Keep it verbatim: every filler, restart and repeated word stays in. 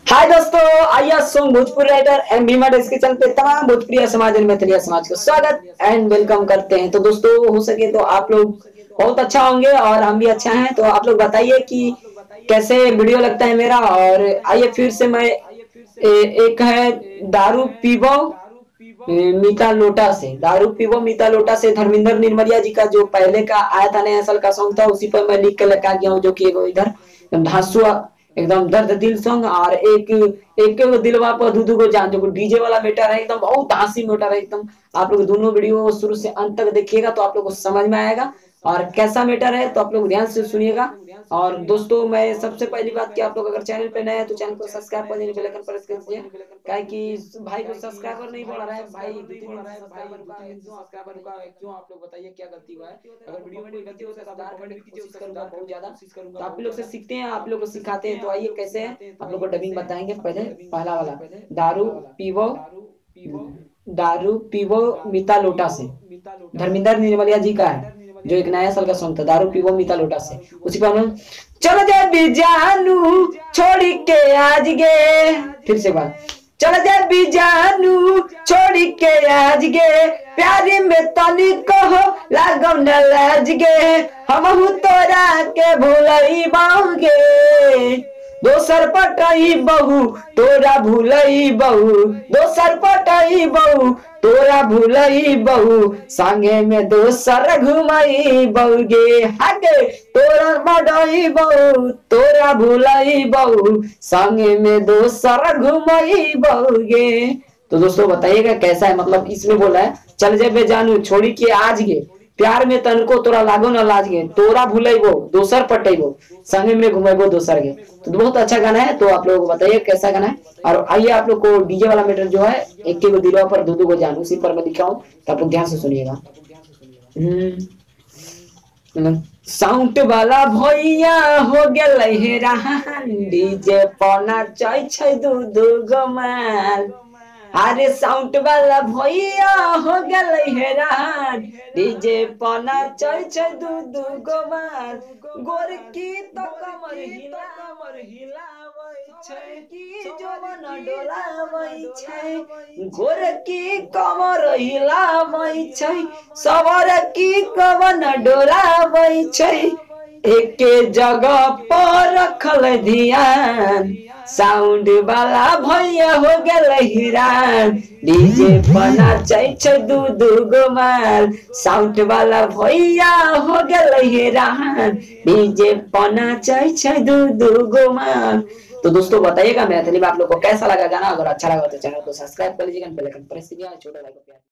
हाय दोस्तों, आइए song Bhojpuri writer M Bhima desk के चैनल पे तमाम भोजपुरी समाज और मैथिली समाज को स्वागत एंड वेलकम करते हैं। तो दोस्तों, हो सके तो आप लोग बहुत अच्छा होंगे और हम भी अच्छा हैं। तो आप लोग बताइए कि कैसे वीडियो लगता है मेरा। और आइए फिर से मैं ए, एक है दारू पीबो ए, मीता लोटा से दारू पीबो मीता लोटा से धर्मेंद्र निर्मलिया जी का जो पहले का आया था नया साल का सॉन्ग था, उसी पर मैं लिख के लगा गया हूँ, जो कि एगो इधर धांसू एकदम दर्द दिल सॉन्ग और एक एक एगो दिलवा पर दू दू गो जान, जो डीजे वाला मैटर है, एकदम बहुत हंसी मैटर है एकदम। आप लोग दोनों वीडियो शुरू से अंत तक देखिएगा तो आप लोग को समझ में आएगा और कैसा मैटर है, तो आप लोग ध्यान से सुनिएगा। और दोस्तों, मैं सबसे पहली बात कि आप लोग अगर चैनल पे नए हैं तो चैनल को सब्सक्राइब कर दीजिए, बेल आइकन प्रेस कर दीजिए। काहे कि भाई को सब्सक्राइबर नहीं बढ़ रहा है भाई, दो तीन दिन से सब्सक्राइबर का क्यों सब्सक्राइबर का क्यों, आप लोग बताइए क्या गलती हुआ है। अगर वीडियो में कोई गलती हो तो सुधार करने की कोशिश करूंगा बहुत ज्यादा। तो आप लोग से सीखते हैं, आप लोग को सिखाते हैं। तो आइए कैसे है आप लोग को डबिंग बताएंगे। पहले पहला वाला दारू पीवो दारू पीवो मीता लोटा से धर्मेंद्र निर्मलिया जी का है, जो एक नया साल का सॉन्ग था, दारू पीवो मीता लोटा से। उसी पर हम चलो जा भी जानू छोड़ के आज गे, फिर से बात चलो जा भी जानू छोड़ के आज गे, प्यारी में तनी कहो लागो न लाज गे, हम तोरा के भूलई बाऊगे, दोसर पटई बहू तोरा भूलई बहू, दोसर पटई बहू तोरा भूलई बहू, संगे में दोसर घुमई बहूगे, हागे तोरा मडई बहू तोरा भूलई बहू, संगे में दोसर घुमई बहूगे। तो दोस्तों बताइएगा कैसा है, मतलब इसमें बोला है चल जेबे जानू छोड़ी के आज गे, प्यार में तनको तोरा लागो न लाज गे, तोरा भूलैबो दोसर पटैबो, संगे में घुमैबो दोसर गे। तो बहुत अच्छा गाना है। तो आप लोगों को बताइए कैसा गाना है। और आइए आप लोग को डीजे वाला मैटर जो है, एक के दिलवा पर दो दो गो जान, उसी पर मैं लिखा हूँ, तो आप लोग ध्यान से सुनिएगा। साउंड वाला भैया हो गेलै हेरान, डीजे पना चाय छै दू दू गो माल, अरे साउंड वाला भैया हो गेलै हेरान, डीजे पना चाय छै दू दू गो माल, गोरकी तो कमर हिला कमर हिलावै छै कि जवन डोलावै छै, गोरकी कमर हिलावै छै सवर की कवन डोलावै छै, एके जगह पर रखल ध्यान, साउंड वाला भैया हो गेलै हिरान, डीजे बना छै दू दू गो माल, साउंड वाला भैया हो गेलै हिरान, डीजे बना छै दू दू गो माल। तो दोस्तों बताइएगा मैथिली में आप लोग को कैसा लगा गाना। अगर अच्छा लगा तो चैनल को सब्सक्राइब कर लीजिएगा, बेल आइकन प्रेस कीजिएगा, छोटा लाइक